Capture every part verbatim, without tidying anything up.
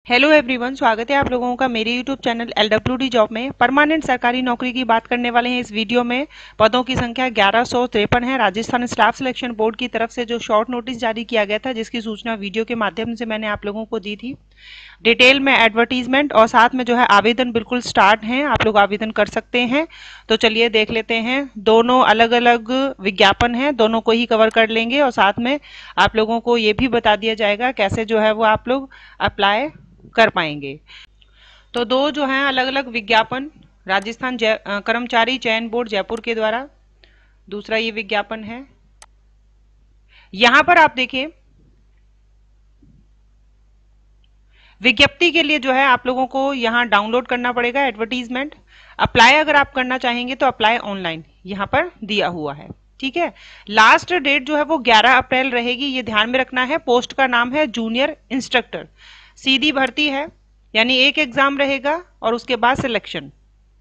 Hello everyone, स्वागत है आप लोगों का मेरे YouTube channel L W D job में। परमानेंट सरकारी नौकरी की बात करने वाले हैं इस वीडियो में। पदों की संख्या ग्यारह सौ तिरपन है। राजस्थान स्टाफ सिलेक्शन बोर्ड की तरफ से जो शॉर्ट नोटिस जारी किया गया था, जिसकी सूचना वीडियो के माध्यम से मैंने आप लोगों को दी थी। डिटेल में एडवर्टीजमेंट और साथ में जो है आवेदन बिल्कुल स्टार्ट हैं, आप लोग आवेदन कर सकते हैं। तो चलिए देख लेते हैं। दोनों अलग अलग विज्ञापन हैं, दोनों को ही कवर कर लेंगे और साथ में आप लोगों को ये भी बता दिया जाएगा कैसे जो है वो आप लोग अप्लाई कर पाएंगे। तो दो जो हैं अलग अलग विज्ञापन, राजस्थान कर्मचारी चयन बोर्ड जयपुर के द्वारा दूसरा ये विज्ञापन है। यहां पर आप देखिए, विज्ञप्ति के लिए जो है आप लोगों को यहां डाउनलोड करना पड़ेगा एडवर्टीजमेंट। अप्लाई अगर आप करना चाहेंगे तो अप्लाई ऑनलाइन यहां पर दिया हुआ है। ठीक है, लास्ट डेट जो है वो ग्यारह अप्रैल रहेगी, ये ध्यान में रखना है। पोस्ट का नाम है जूनियर इंस्ट्रक्टर। सीधी भर्ती है, यानी एक एग्जाम रहेगा और उसके बाद सिलेक्शन।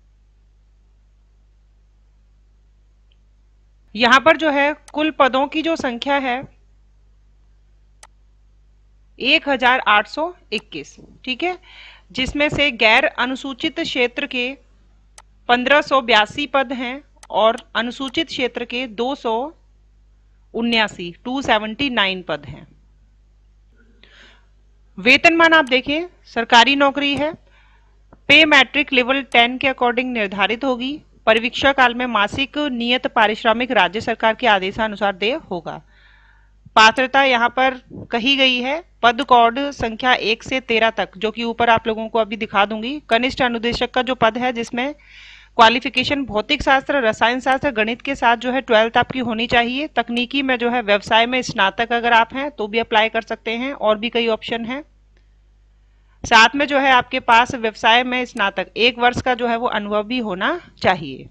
यहां पर जो है कुल पदों की जो संख्या है एक हजार आठ सौ इक्कीस। ठीक है, जिसमें से गैर अनुसूचित क्षेत्र के पंद्रह सौ बयासी पद हैं और अनुसूचित क्षेत्र के दो सौ उन्यासी टू सेवेंटी नाइन पद हैं। वेतनमान आप देखें, सरकारी नौकरी है, पे मैट्रिक लेवल टेन के अकॉर्डिंग निर्धारित होगी। परिवीक्षा काल में मासिक नियत पारिश्रमिक राज्य सरकार के आदेशानुसार देय होगा। पात्रता यहाँ पर कही गई है, पद कोड संख्या एक से तेरह तक, जो कि ऊपर आप लोगों को अभी दिखा दूंगी। कनिष्ठ अनुदेशक का जो पद है, जिसमें क्वालिफिकेशन भौतिक शास्त्र, रसायन शास्त्र, गणित के साथ जो है ट्वेल्थ आपकी होनी चाहिए। तकनीकी में जो है व्यवसाय में स्नातक अगर आप हैं तो भी अप्लाई कर सकते हैं, और भी कई ऑप्शन हैं। साथ में जो है आपके पास व्यवसाय में स्नातक एक वर्ष का जो है वो अनुभव भी होना चाहिए।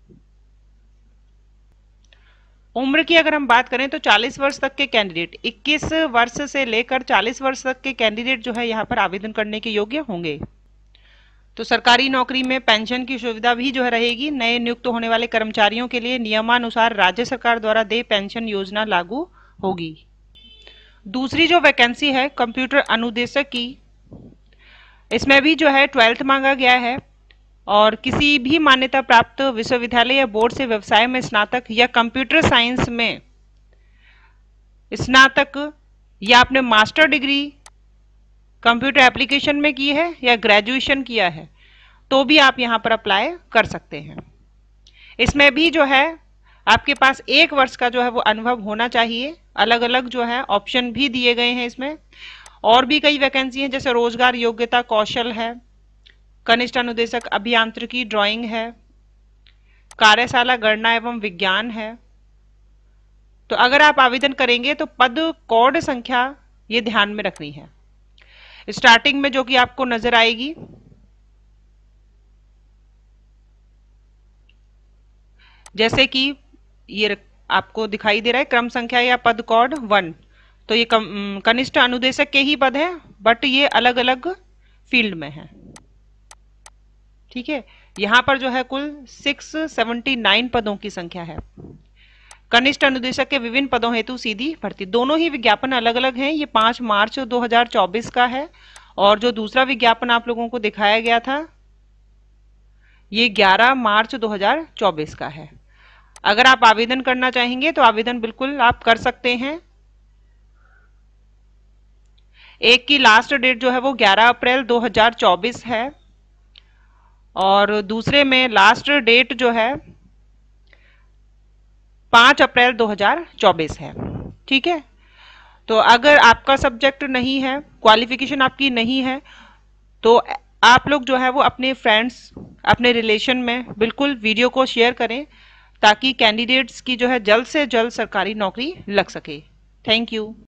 उम्र की अगर हम बात करें तो चालीस वर्ष तक के कैंडिडेट, इक्कीस वर्ष से लेकर चालीस वर्ष तक के कैंडिडेट जो है यहाँ पर आवेदन करने के योग्य होंगे। तो सरकारी नौकरी में पेंशन की सुविधा भी जो है रहेगी। नए नियुक्त होने वाले कर्मचारियों के लिए नियमानुसार राज्य सरकार द्वारा देय पेंशन योजना लागू होगी। दूसरी जो वैकेंसी है कंप्यूटर अनुदेशक की, इसमें भी जो है ट्वेल्थ मांगा गया है और किसी भी मान्यता प्राप्त विश्वविद्यालय या बोर्ड से व्यवसाय में स्नातक या कंप्यूटर साइंस में स्नातक या आपने मास्टर डिग्री कंप्यूटर एप्लीकेशन में की है या ग्रेजुएशन किया है तो भी आप यहां पर अप्लाई कर सकते हैं। इसमें भी जो है आपके पास एक वर्ष का जो है वो अनुभव होना चाहिए। अलग अलग जो है ऑप्शन भी दिए गए हैं इसमें। और भी कई वैकेंसी हैं, जैसे रोजगार योग्यता कौशल है, कनिष्ठ अनुदेशक अभियांत्रिकी ड्राइंग है, कार्यशाला गणना एवं विज्ञान है। तो अगर आप आवेदन करेंगे तो पद कोड संख्या ये ध्यान में रखनी है। स्टार्टिंग में जो कि आपको नजर आएगी, जैसे कि ये आपको दिखाई दे रहा है क्रम संख्या या पद कोड वन, तो ये कनिष्ठ अनुदेशक के ही पद हैं, बट ये अलग अलग फील्ड में हैं। ठीक है, यहां पर जो है कुल सिक्स सेवेंटी नाइन पदों की संख्या है। कनिष्ठ अनुदेशक के विभिन्न पदों हेतु सीधी भर्ती। दोनों ही विज्ञापन अलग अलग हैं। ये पांच मार्च दो हजार चौबीस का है और जो दूसरा विज्ञापन आप लोगों को दिखाया गया था ये ग्यारह मार्च दो हजार चौबीस का है। अगर आप आवेदन करना चाहेंगे तो आवेदन बिल्कुल आप कर सकते हैं। एक की लास्ट डेट जो है वो ग्यारह अप्रैल दो हजार चौबीस है और दूसरे में लास्ट डेट जो है पांच अप्रैल दो हजार चौबीस है। ठीक है, तो अगर आपका सब्जेक्ट नहीं है, क्वालिफिकेशन आपकी नहीं है, तो आप लोग जो है वो अपने फ्रेंड्स, अपने रिलेशन में बिल्कुल वीडियो को शेयर करें ताकि कैंडिडेट्स की जो है जल्द से जल्द सरकारी नौकरी लग सके। Thank you.